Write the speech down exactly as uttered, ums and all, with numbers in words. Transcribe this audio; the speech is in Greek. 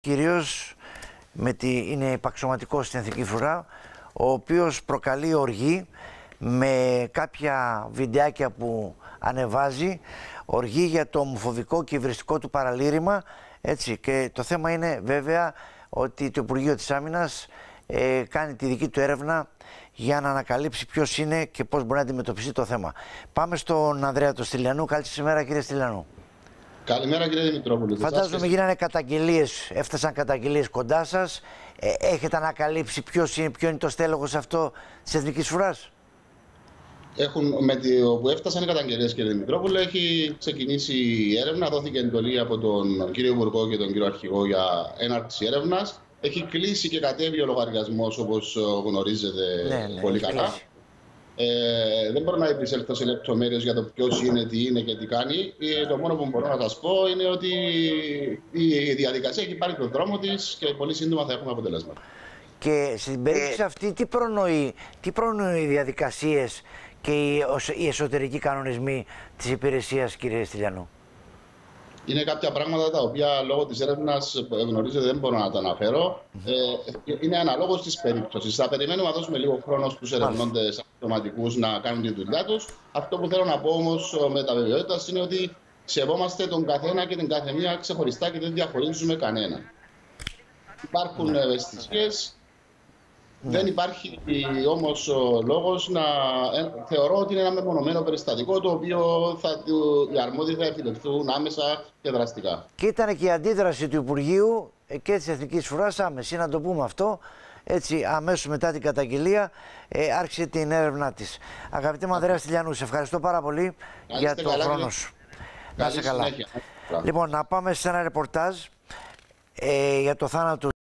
Κυρίως με τη, είναι υπαξιωματικός στην Εθνική Φρουρά, ο οποίος προκαλεί οργή με κάποια βιντεάκια που ανεβάζει, οργή για το ομοφοβικό και υβριστικό του παραλήρημα, έτσι, και το θέμα είναι βέβαια ότι το Υπουργείο της Άμυνας ε, κάνει τη δική του έρευνα για να ανακαλύψει ποιος είναι και πώς μπορεί να αντιμετωπιστεί το θέμα. Πάμε στον Ανδρέα το Στυλιανού. Καλή σας ημέρα, κύριε Στυλιανού. Καλημέρα, κύριε Δημητρόπουλε. Φαντάζομαι γίνανε καταγγελίες, έφτασαν καταγγελίες κοντά σας. Ε, έχετε ανακαλύψει ποιος είναι, ποιο είναι το στέλεχος αυτό της Εθνικής Φρουράς? Έχουν, με το που έφτασαν οι καταγγελίες, κύριε Δημητρόπουλε, έχει ξεκινήσει η έρευνα. Δόθηκε εντολή από τον κύριο Υπουργό και τον κύριο Αρχηγό για έναρξη έρευνας. Έχει κλείσει και κατέβει ο λογαριασμός, όπως γνωρίζετε ναι, ναι, πολύ καλά. Κλείσει. Ε, δεν μπορώ να επισέλθω σε λεπτομέρειες για το ποιος είναι, τι είναι και τι κάνει. Ε, το μόνο που μπορώ να σας πω είναι ότι η διαδικασία έχει πάρει τον δρόμο της και πολύ σύντομα θα έχουμε αποτελέσματα. Και στην περίπτωση αυτή, τι προνοεί, τι προνοεί οι διαδικασίες και οι, οι εσωτερικοί κανονισμοί της υπηρεσίας, κύριε Στυλιανού? Είναι κάποια πράγματα τα οποία λόγω της έρευνας, γνωρίζετε, δεν μπορώ να τα αναφέρω. Ε, είναι αναλόγως της περίπτωσης. Θα περιμένουμε να δώσουμε λίγο χρόνο στους ερευνώντες αυτοματικούς να κάνουν τη δουλειά τους. Αυτό που θέλω να πω όμως με τα βεβαιότητας είναι ότι σεβόμαστε τον καθένα και την καθεμία ξεχωριστά και δεν διαχωρίζουμε κανέναν. Υπάρχουν ευαισθησίες. Ναι. Δεν υπάρχει όμως λόγος να ε, θεωρώ ότι είναι ένα μεμονωμένο περιστατικό το οποίο θα, οι αρμόδιοι θα επιλεχθούν άμεσα και δραστικά. Και ήταν και η αντίδραση του Υπουργείου και της Εθνικής Φρουράς άμεση, να το πούμε αυτό. Έτσι, αμέσως μετά την καταγγελία ε, άρχισε την έρευνά της. Αγαπητέ μου Ανδρέα Στυλιανού, σε ευχαριστώ πάρα πολύ να για το καλά, χρόνο σου. Να είσαι καλά. Λοιπόν, να πάμε σε ένα ρεπορτάζ ε, για το θάνατο